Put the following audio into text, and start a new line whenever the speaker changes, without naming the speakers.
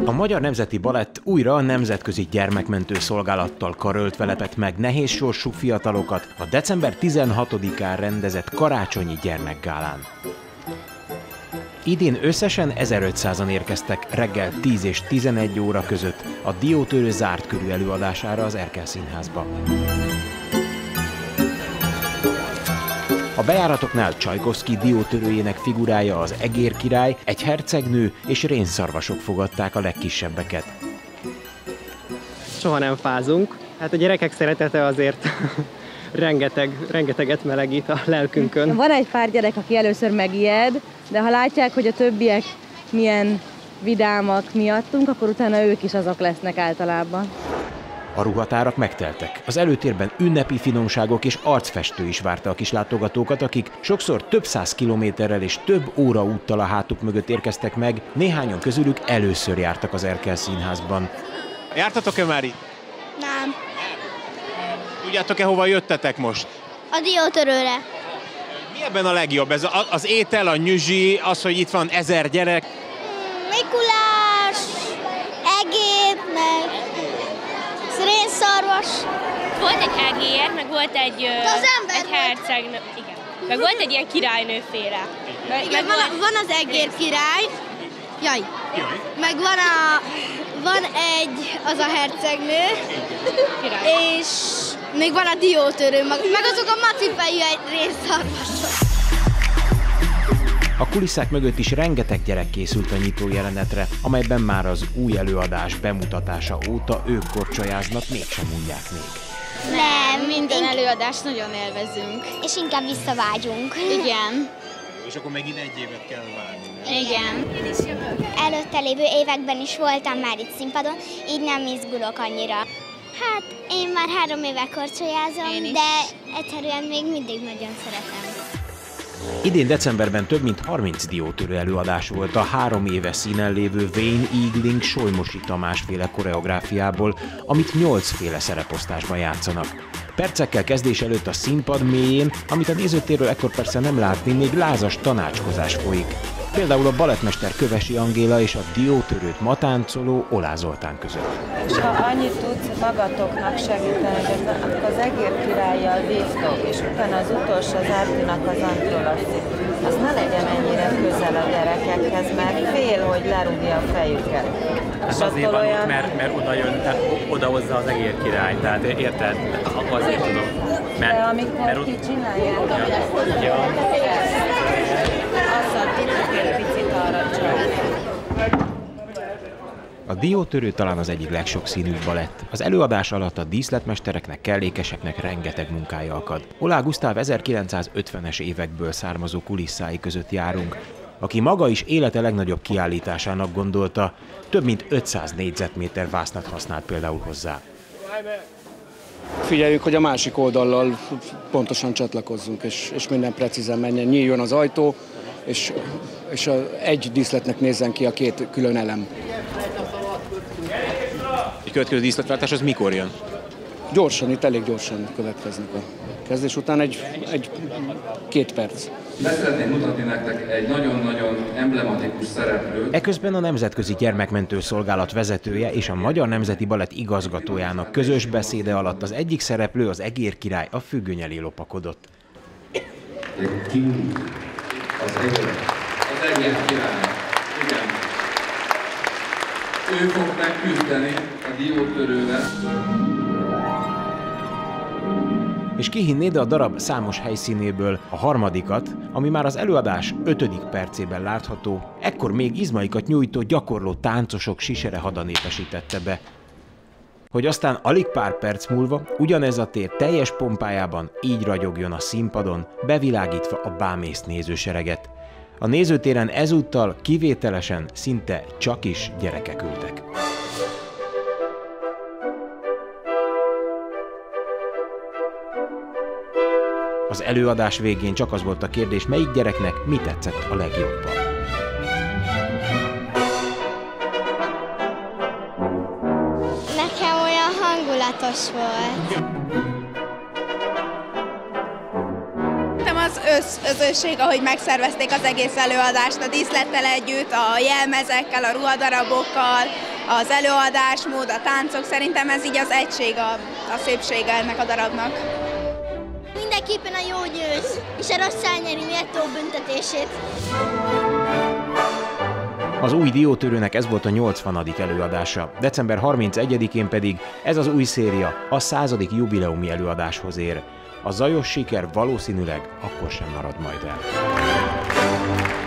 A Magyar Nemzeti Balett újra a Nemzetközi Gyermekmentő Szolgálattal karöltve lepett meg nehéz sorsú fiatalokat a december 16-án rendezett karácsonyi gyermekgálán. Idén összesen 1500-an érkeztek reggel 10 és 11 óra között a Diótörő zárt körű előadására az Erkel Színházba. A bejáratoknál Csajkovszky diótörőjének figurája, az Egér király, egy hercegnő és rénszarvasok fogadták a legkisebbeket.
Soha nem fázunk. Hát a gyerekek szeretete azért rengeteget melegít a lelkünkön.
Van egy pár gyerek, aki először megijed, de ha látják, hogy a többiek milyen vidámak miattunk, akkor utána ők is azok lesznek általában.
A ruhatárak megteltek. Az előtérben ünnepi finomságok és arcfestő is várta a kis látogatókat, akik sokszor több száz kilométerrel és több óra úttal a hátuk mögött érkeztek meg, néhányan közülük először jártak az Erkel Színházban. Jártatok-e már itt?
Nem.
Tudjátok-e, hova jöttetek most?
A diótörőre.
Mi ebben a legjobb? Ez az étel, a nyüzsi, az, hogy itt van 1000 gyerek?
Mikulás, egér, meg rénszarvas.
Volt egy egér, meg volt egy hercegnő, igen. Meg volt egy ilyen királynőféle.
Igen, van az egér király, meg van az a hercegnő, és még van a diótörő, meg azok a macifejű rénszarvasok.
A kulisszák mögött is rengeteg gyerek készült a nyitó jelenetre, amelyben már az új előadás bemutatása óta ők korcsolyáznak, mégsem unják még.
Nem, minden előadást nagyon élvezünk. És inkább visszavágyunk. Igen.
És akkor megint egy évet kell várni.
Igen. Előtte lévő években is voltam már itt színpadon, így nem izgulok annyira. Hát én már 3 éve korcsolyázom, de egyszerűen még mindig nagyon szeretem.
Idén decemberben több mint 30 diótörő előadás volt a 3 éve színen lévő Wayne Eagling Solymosi Tamás féle koreográfiából, amit 8 féle szereposztásban játszanak. Percekkel kezdés előtt a színpad mélyén, amit a nézőtérről ekkor persze nem látni, még lázas tanácskozás folyik. Például a balettmester Kövesi Angéla és a diótörőt matáncoló Olá Zoltán között.
És ha annyit tudsz magatoknak segíteni, hogy az Egér királlyal vívtok, és utána az utolsó az Árpinak az Antrolaszi, az ne legyen ennyire közel a gyerekekhez, mert fél, hogy lerúgja a fejüket.
Ez azért van, olyan... mert oda jön, tehát odahozza az Egér király, tehát érted? Azért tudom.
De amikor ti csináljátok, azzal tudjuk egy picit arra csak.
A diótörő talán az egyik legsokszínűbb balett. Az előadás alatt a díszletmestereknek, kellékeseknek rengeteg munkája akad. Olá Gusztáv 1950-es évekből származó kulisszái között járunk, aki maga is élete legnagyobb kiállításának gondolta, több mint 500 négyzetméter vásznat használt például hozzá.
Figyeljük, hogy a másik oldallal pontosan csatlakozzunk, és minden precízen menjen, nyíljon az ajtó, és egy díszletnek nézzen ki a 2 külön elem.
Egy következő díszletváltás az mikor jön?
Gyorsan, itt elég gyorsan következnek a kezdés után, egy 2 perc.
Be szeretném mutatni nektek egy nagyon-nagyon emblematikus szereplőt.
Eközben a Nemzetközi Gyermekmentő Szolgálat vezetője és a Magyar Nemzeti Balett igazgatójának közös beszéde alatt az egyik szereplő, az Egér király a függöny elé lopakodott.
Az Egér király. Igen. Ő fog megküzdeni a diótörővel.
És ki hinné, de a darab számos helyszínéből a harmadikat, ami már az előadás 5. percében látható, ekkor még izmaikat nyújtó gyakorló táncosok sisere hada népesítette be. Hogy aztán alig pár perc múlva ugyanez a tér teljes pompájában így ragyogjon a színpadon, bevilágítva a bámész nézősereget. A nézőtéren ezúttal kivételesen szinte csak is gyerekek ültek. Az előadás végén csak az volt a kérdés, melyik gyereknek mi tetszett a legjobban.
Nekem olyan hangulatos volt.
Az összözőség, ahogy megszervezték az egész előadást, a díszlettel együtt, a jelmezekkel, a ruhadarabokkal, az előadásmód, a táncok, szerintem ez így az egység, a szépsége ennek a darabnak.
Mindenképpen a jó győz, és a rossz elnyeri méltó büntetését.
Az új diótörőnek ez volt a 80. előadása, december 31-én pedig ez az új széria a 100. jubileumi előadáshoz ér. A zajos siker valószínűleg akkor sem marad majd el.